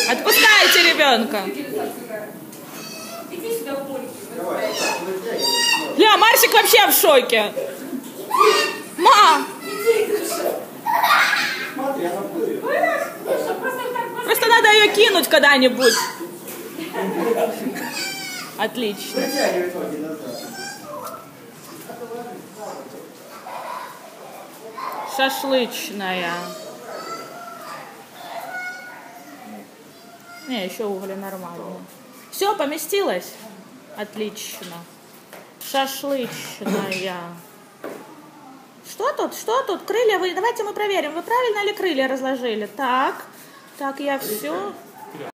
Отпускайте ребенка. Ля, Марсик вообще в шоке. Ма! Просто надо ее кинуть когда-нибудь. Отлично. Шашлычная. Не, еще угли нормально. Все, поместилось? Отлично. Шашлычная. Что тут? Что тут? Крылья вы... Давайте мы проверим, вы правильно ли крылья разложили? Так, я все...